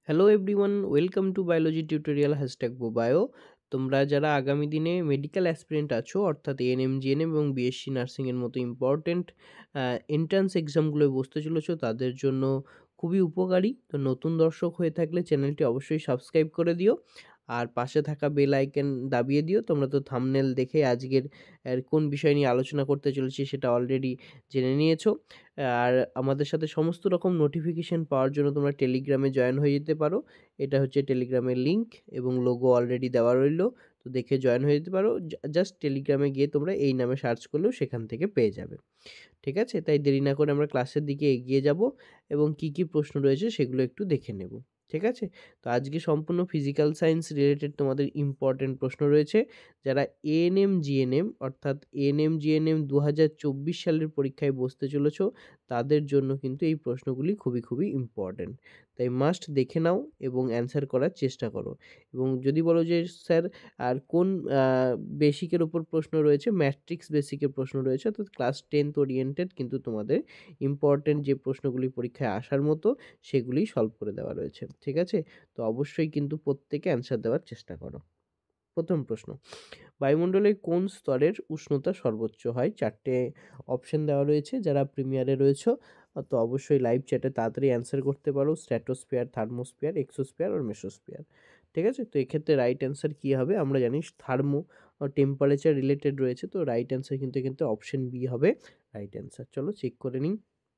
Hello everyone, welcome to biology tutorial #বুবায়ো। তোমরা যারা আগামী দিনে মেডিকেল অ্যাসপিরেন্ট আছো, অর্থাৎ এএনএম জিএনএম এবং বিএসসি নার্সিংয়ের মতো ইম্পর্টেন্ট এন্ট্রান্স এক্সামগুলোয় বসতে চলেছো, তাদের জন্য খুবই উপকারী। তো নতুন দর্শক হয়ে থাকলে চ্যানেলটি অবশ্যই সাবস্ক্রাইব করে দিও আর পাশে থাকা বেল আইকন দাবিয়ে দিও। তোমরা তো থাম্বনেল দেখে আজকের কোন বিষয় নিয়ে আলোচনা করতে চলেছি সেটা অলরেডি জেনে নিয়েছো। আর আমাদের সাথে সমস্ত রকম নোটিফিকেশন পাওয়ার জন্য তোমরা টেলিগ্রামে জয়েন হয়ে যেতে পারো। এটা হচ্ছে টেলিগ্রামের লিঙ্ক এবং লোগো অলরেডি দেওয়া রইলো, তো দেখে জয়েন হয়ে যেতে পারো। জাস্ট টেলিগ্রামে গিয়ে তোমরা এই নামে সার্চ করলেও সেখান থেকে পেয়ে যাবে। ঠিক আছে, তাই দেরি না করে আমরা ক্লাসের দিকে এগিয়ে যাব এবং কি কি প্রশ্ন রয়েছে সেগুলো একটু দেখে নেব। ঠিক আছে, তো আজকে সম্পূর্ণ ফিজিক্যাল সায়েন্স রিলেটেড তোমাদের ইম্পর্টেন্ট প্রশ্ন রয়েছে। যারা এএনএম জিএনএম অর্থাৎ এএনএম জিএনএম 2024 সালের পরীক্ষায় বসতে চলেছো, তাদের জন্য কিন্তু এই প্রশ্নগুলি খুবই খুবই ইম্পর্টেন্ট। তাই মাস্ট দেখে নাও এবং অ্যান্সার করার চেষ্টা করো। এবং যদি বলো যে স্যার আর কোন বেসিকের উপর প্রশ্ন রয়েছে, ম্যাট্রিক্স বেসিকের প্রশ্ন রয়েছে, অর্থাৎ ক্লাস 10th ওরিয়েন্টেড কিন্তু তোমাদের ইম্পর্টেন্ট যে প্রশ্নগুলি পরীক্ষায় আসার মতো সেগুলি সলভ করে দেওয়া রয়েছে। ঠিক আছে, তো অবশ্যই কিন্তু প্রত্যেকে অ্যান্সার দেওয়ার চেষ্টা করো। প্রথম প্রশ্ন, বায়ুমণ্ডলের কোন স্তরের উষ্ণতা সর্বোচ্চ হয়? 4টে অপশন দেওয়া রয়েছে। যারা প্রিমিয়ারে রয়েছে তো অবশ্যই লাইভ চ্যাটে তাড়াতাড়ি অ্যান্সার করতে পারো। স্ট্র্যাটোস্ফিয়ার, থার্মোস্ফিয়ার, এক্সোস্ফিয়ার আর মেসোস্ফিয়ার। ঠিক আছে, তো এক্ষেত্রে রাইট অ্যান্সার কী হবে? আমরা জানি থার্মো টেম্পারেচার রিলেটেড রয়েছে, তো রাইট অ্যান্সার কিন্তু অপশন বি হবে রাইট অ্যান্সার। চলো চেক করে নিই।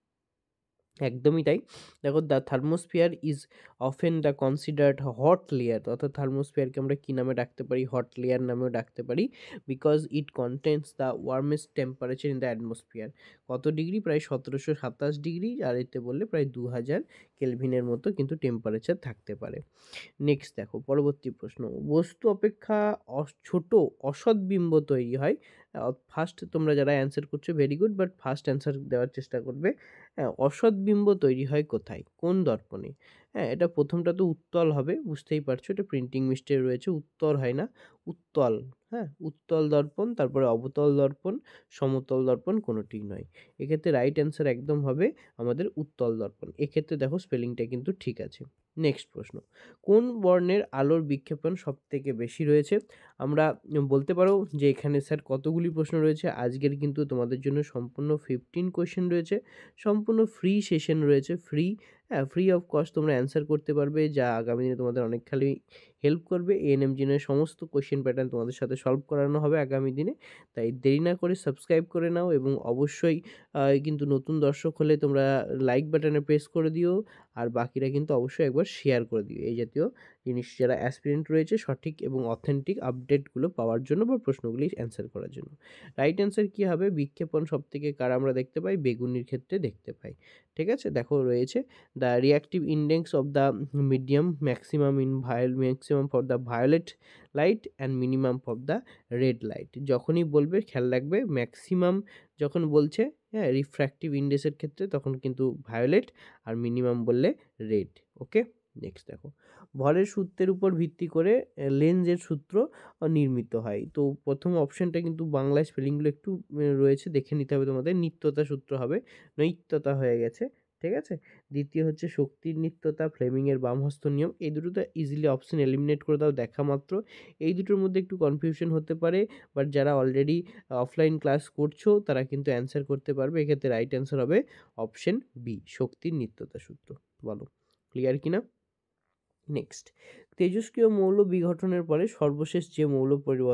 একদমই তাই। দেখো, the thermosphere is often the considered hot layer, অর্থাৎ থার্মোস্ফিয়ারকে আমরা কী নামে ডাকতে পারি? হট লেয়ার নামেও ডাকতে পারি। Because it contains the warmest temperature in the atmosphere. কত ডিগ্রি? প্রায় 1727 ডিগ্রি, আর এতে বললে প্রায় 2000 কেলভিনের মতো কিন্তু টেম্পারেচার থাকতে পারে। নেক্সট দেখো, পরবর্তী প্রশ্ন, বস্তু অপেক্ষা ছোট অসৎ বিম্ব তৈরি হয়। ফার্স্ট তোমরা যারা অ্যান্সার করছো very good, but first answer দেওয়ার চেষ্টা করবে। হ্যাঁ, অসৎ বিম্ব তৈরি হয় কোথায়, কোন দর্পণে? হ্যাঁ, এটা প্রথমটা তো উত্তল হবে, বুঝতেই পারছো, এটা প্রিন্টিং মিস্টেক রয়েছে, উত্তর হয় না, উত্তল। হ্যাঁ, উত্তল দর্পণ, তারপরে অবতল দর্পণ, সমতল দর্পণ কোনোটি নয়। এক্ষেত্রে রাইট অ্যান্সার একদম হবে আমাদের উত্তল দর্পণ। এক্ষেত্রে দেখো স্পেলিংটা কিন্তু ঠিক আছে। নেক্সট প্রশ্ন, কোন বর্ণের আলোর বিক্ষেপণ সব থেকে বেশি রয়েছে? আমরা বলতে পারো যে এখানে স্যার কতগুলি প্রশ্ন রয়েছে। আজকের কিন্তু তোমাদের জন্য সম্পূর্ণ 15 কোয়েশ্চেন রয়েছে, সম্পূর্ণ ফ্রি সেশন রয়েছে, ফ্রি। হ্যাঁ, ফ্রি অফ কস্ট তোমরা অ্যান্সার করতে পারবে, যা আগামী দিনে তোমাদের অনেকখানি হেল্প করবে। এএনএম জিনের সমস্ত কোয়েশ্চেন প্যাটার্ন তোমাদের সাথে সলভ করানো হবে আগামী দিনে। তাই দেরি না করে সাবস্ক্রাইব করে নাও এবং অবশ্যই কিন্তু নতুন দর্শক হলে তোমরা লাইক বাটনে প্রেস করে দিও, আর বাকিরা কিন্তু অবশ্যই একবার শেয়ার করে দিও এই জাতীয় জিনিস, যারা অ্যাসপিরেন্ট রয়েছে সঠিক এবং অথেন্টিক আপডেটগুলো পাওয়ার জন্য বা প্রশ্নগুলি অ্যান্সার করার জন্য। রাইট অ্যান্সার কী হবে? বিক্ষেপণ সব থেকে কার আমরা দেখতে পাই? বেগুনির ক্ষেত্রে দেখতে পাই। ঠিক আছে, দেখো রয়েছে the reactive index of the medium maximum for the violet light and minimum for the red light. যখনই বলবে খেয়াল রাখবে, ম্যাক্সিমাম যখন বলছে, হ্যাঁ, রিফ্র্যাক্টিভ ইন্ডেক্সের ক্ষেত্রে তখন কিন্তু ভায়োলেট, আর মিনিমাম বললে রেড। ওকে, নেক্সট দেখো, ভরের সূত্রের উপর ভিত্তি করে লেন্সের সূত্র নির্মিত হয়। তো প্রথম অপশনটা কিন্তু বাংলায় স্পেলিংগুলো একটু রয়েছে, দেখে নিতে হবে তোমাদের। নিত্যতা সূত্র হবে, নৈত্যতা হয়ে গেছে। ঠিক আছে, দ্বিতীয় হচ্ছে শক্তির নিত্যতা, ফ্লেমিংয়ের বামহস্ত নিয়ম। এই দুটো তো ইজিলি অপশন এলিমিনেট করে দাও দেখা মাত্র। এই দুটোর মধ্যে একটু কনফিউশন হতে পারে, বাট যারা অলরেডি অফলাইন ক্লাস করছো তারা কিন্তু অ্যান্সার করতে পারবে। এক্ষেত্রে রাইট অ্যান্সার হবে অপশন বি, শক্তির নিত্যতা সূত্র। বলো ক্লিয়ার কিনা? নেক্সট, তেজস্ক্রিয় মৌল বিঘটনের পরে সর্বশেষ যে মৌল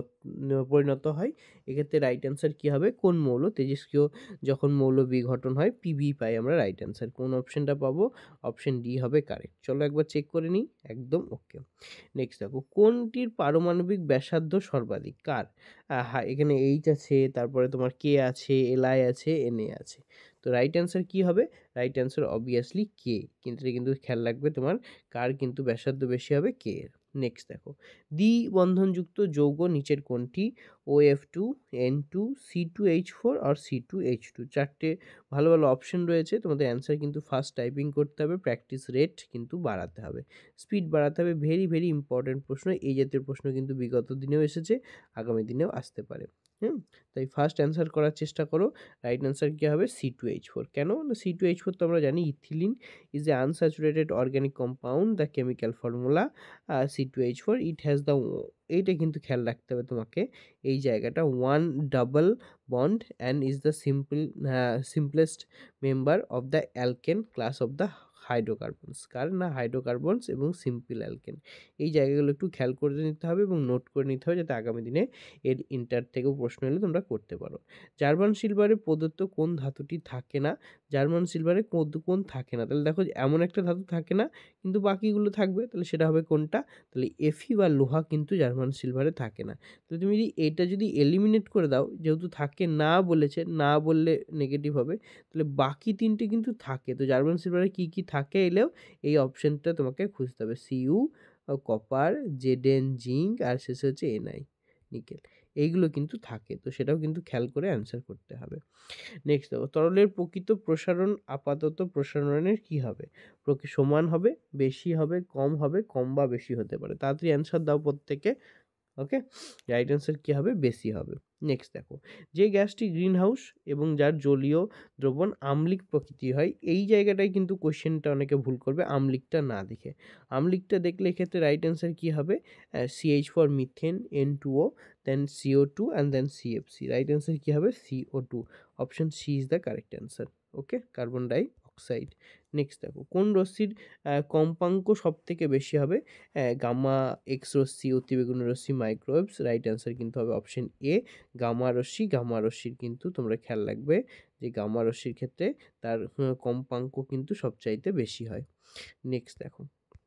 পরিণত হয়, এক্ষেত্রে রাইট অ্যান্সার কী হবে? কোন মৌল তেজস্ক্রিয় যখন মৌল বিঘটন হয় পিবি পাই আমরা। রাইট অ্যান্সার কোন অপশনটা পাবো? অপশন ডি হবে কারেক্ট। চলো একবার চেক করে নিই, একদম ওকে। নেক্সট দেখো, কোনটির পারমাণবিক ব্যাসার্ধ সর্বাধিক? কার? হ্যাঁ, এখানে এইচ আছে, তারপরে তোমার কে আছে, এলআই আছে, এনএ আছে। তো রাইট অ্যান্সার কী হবে? রাইট অ্যান্সার অবভিয়াসলি কে, কিন্তু এটা কিন্তু খেয়াল রাখবে তোমার, কার কিন্তু ব্যাসার্ধ বেশি হবে? কে এর। নেক্সট দেখো, দ্বিবন্ধনযুক্ত যৌগ নিচের কোনটি? OF2, N2, C2H4 আর C2H2। চারটে ভালো ভালো অপশন রয়েছে, তোমাদের অ্যান্সার কিন্তু ফার্স্ট টাইপিং করতে হবে, প্র্যাকটিস রেট কিন্তু বাড়াতে হবে, স্পিড বাড়াতে হবে। ভেরি ভেরি ইম্পর্ট্যান্ট প্রশ্ন, এই জাতীয় প্রশ্ন কিন্তু বিগত দিনেও এসেছে, আগামী দিনেও আসতে পারে। হুম? তাই ফার্স্ট অ্যান্সার করার চেষ্টা করো। রাইট অ্যান্সার কী হবে? C2H4। কেন? না C2H4 তো আমরা জানি ethylene is a unsaturated organic compound. The chemical formula C2H4 it has the, এইটা কিন্তু খেয়াল রাখতে হবে তোমাকে এই জায়গাটা, 1 double bond and is the simplest member of the alkene class of the hydrocarbons. কার না হাইড্রোকার্বনস এবং সিম্পল অ্যালকেন। এই জায়গাগুলো একটু খেয়াল করে নিতে হবে এবং নোট করে নিতে হবে, যাতে আগামী দিনে এর ইন্টার থেকেও প্রশ্ন এলে তোমরা করতে পারো। জার্মান সিলভারে প্রদত্ত কোন ধাতুটি থাকে না? জার্মান সিলভারে কোন থাকে না? তাহলে দেখো এমন একটা ধাতু থাকে না কিন্তু বাকিগুলো থাকবে, তাহলে সেটা হবে কোনটা? তাহলে Fe বা লোহা কিন্তু জার্মান সিলভারে থাকে না। তাহলে তুমি যদি এটা যদি এলিমিনেট করে দাও, যেহেতু থাকে না বলেছে, না বললে নেগেটিভ হবে, তাহলে বাকি ৩টে কিন্তু থাকে। তো জার্মান সিলভারে কী, কী থাকে এলেও এই অপশানটা তোমাকে খুঁজতে হবে। Cu, কপার, Zn জিঙ্ক আর শেষে হচ্ছে Ni নিকেল। এইগুলো কিন্তু থাকে। তো সেটাও কিন্তু খেয়াল করে অ্যান্সার করতে হবে। নেক্সট দেখো, তরলের প্রকৃত প্রসারণ আপাতত প্রসারণের কি হবে? সমান হবে, বেশি হবে, কম হবে, কম বা বেশি হতে পারে। তাড়াতাড়ি অ্যান্সার দাও প্রত্যেকে। ওকে, রাইট অ্যান্সার কী হবে? বেশি হবে। নেক্সট দেখো, যে গ্যাসটি গ্রিন হাউস এবং যার জলীয় দ্রবণ আম্লিক প্রকৃতির হয়, এই জায়গাটায় কিন্তু কোশ্চেনটা অনেকে ভুল করবে আম্লিকটা না দেখে। আম্লিকটা দেখলে এক্ষেত্রে রাইট অ্যান্সার কী হবে? CH4 methane, N2O, then CO2 and then CFC। Right answer কী হবে? CO2। Option C is the correct answer. Okay, carbon ডাই অক্সাইড। নেক্সট দেখো, কোন রশ্মির কম্পাঙ্ক সব থেকে বেশি হবে? গামা এক্স রশ্মি, অতিবেগুনি রশ্মি, মাইক্রোওয়েভস। রাইট অ্যান্সার কিন্তু হবে অপশন এ, গামা রশ্মি। গামা রশ্মির কিন্তু তোমরা খেয়াল রাখবে যে গামা রশ্মির ক্ষেত্রে তার কম্পাঙ্ক কিন্তু সবচাইতে বেশি হয়। নেক্সট দেখো,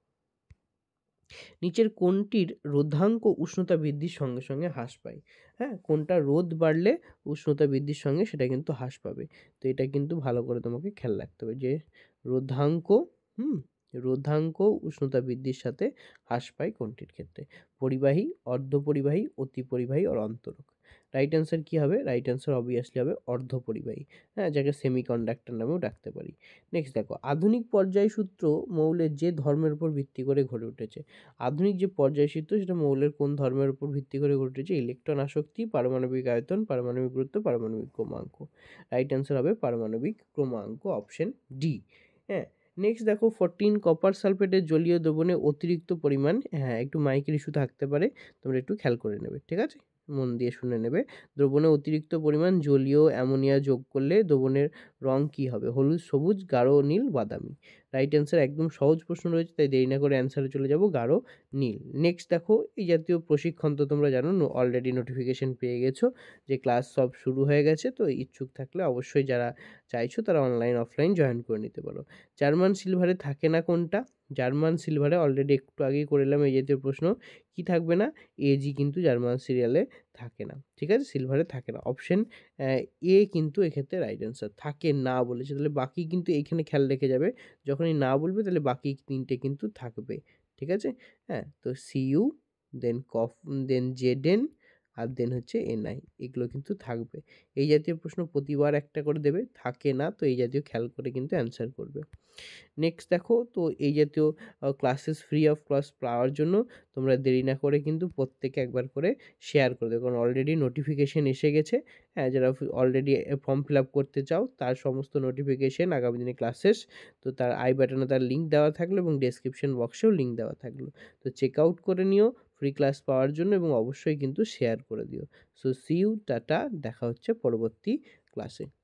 নিচের কোনটির রোধাঙ্ক উষ্ণতা বৃদ্ধির সঙ্গে সঙ্গে হ্রাস পায়? হ্যাঁ, কোনটা রোদ বাড়লে উষ্ণতা বৃদ্ধির সঙ্গে সেটা কিন্তু হ্রাস পাবে। তো এটা কিন্তু ভালো করে তোমাকে খেয়াল রাখতে হবে যে রোধাঙ্ক, হুম, রোধাঙ্ক উষ্ণতা বৃদ্ধির সাথে হ্রাস পায় কোনটির ক্ষেত্রে? পরিবাহী, অর্ধপরিবাহী, অতিপরিবাহী আর অন্তরক। রাইট অ্যান্সার কী হবে? রাইট অ্যান্সার অবভিয়াসলি হবে অর্ধপরিবাহী। হ্যাঁ, যাকে সেমিকন্ডাক্টর নামেও ডাকতে পারি। নেক্সট দেখো, আধুনিক পর্যায়সূত্র মৌলের যে ধর্মের উপর ভিত্তি করে গড়ে উঠেছে? আধুনিক যে পর্যায়সূত্র সেটা মৌলের কোন ধর্মের উপর ভিত্তি করে গড়ে উঠেছে? ইলেকট্রন আসক্তি, পারমাণবিক আয়তন, পারমাণবিক গুরুত্ব, পারমাণবিক ক্রমাঙ্ক। রাইট অ্যান্সার হবে পারমাণবিক ক্রমাঙ্ক, অপশন ডি। হ্যাঁ, নেক্সট দেখো, 14 কপার সালফেটের জলীয় দ্রবণে অতিরিক্ত পরিমাণ, হ্যাঁ একটু মাইকের ইস্যু থাকতে পারে, তোমরা একটু খেয়াল করে নেবে, ঠিক আছে? মন দিয়ে শুনে নেবে। দ্রবণে অতিরিক্ত পরিমাণ জলীয় অ্যামোনিয়া যোগ করলে দ্রবণের রং কী হবে? হলুদ, সবুজ, গাঢ় নীল, বাদামি। রাইট অ্যান্সার একদম সহজ প্রশ্ন রয়েছে, তাই দেরি না করে অ্যান্সারে চলে যাব, গাঢ় নীল। নেক্সট দেখো, এই জাতীয় প্রশিক্ষণ তো তোমরা জানো, অলরেডি নোটিফিকেশন পেয়ে গেছো যে ক্লাস সব শুরু হয়ে গেছে। তো ইচ্ছুক থাকলে অবশ্যই যারা চাইছো তারা অনলাইন অফলাইন জয়েন করে নিতে পারো। জার্মান সিলভারে থাকে না কোনটা? জার্মান সিলভারে অলরেডি একটু আগেই করে এলাম এই জাতীয় প্রশ্ন। কি থাকবে না? এজি কিন্তু জার্মান সিরিয়ালে থাকে না, ঠিক আছে? সিলভারে থাকে না। অপশন এ কিন্তু এক্ষেত্রে রাইট অ্যান্সার, থাকে না বলেছে, তাহলে বাকি কিন্তু এইখানে খেয়াল রেখে যাবে, যখনই না বলবে তাহলে বাকি 3টে কিন্তু থাকবে, ঠিক আছে? হ্যাঁ, তো সিইউ, দেন দেন জেডএন আর দেন হচ্ছে এনআই, এগুলো কিন্তু থাকবে। এই জাতীয় প্রশ্ন প্রতিবার একটা করে দেবে, থাকে না তো এই জাতীয় খেয়াল করে কিন্তু অ্যান্সার করবে। নেক্সট দেখো, তো এই জাতীয় ক্লাসেস ফ্রি অফ কস্ট পাওয়ার জন্য তোমরা দেরি না করে কিন্তু প্রত্যেকে একবার করে শেয়ার করে দেবে, কারণ অলরেডি নোটিফিকেশন এসে গেছে। হ্যাঁ, যারা অলরেডি ফর্ম ফিল আপ করতে চাও তার সমস্ত নোটিফিকেশন আগামী দিনে ক্লাসেস, তো তার আই বাটনে তার লিঙ্ক দেওয়া থাকলো এবং ডেসক্রিপশন বক্সেও লিঙ্ক দেওয়া থাকলো। তো চেক আউট করে নিও ফ্রি ক্লাস পাওয়ার জন্য এবং অবশ্যই কিন্তু শেয়ার করে দিও। সো সি ইউ, টাটা, দেখা হচ্ছে পরবর্তী ক্লাসে।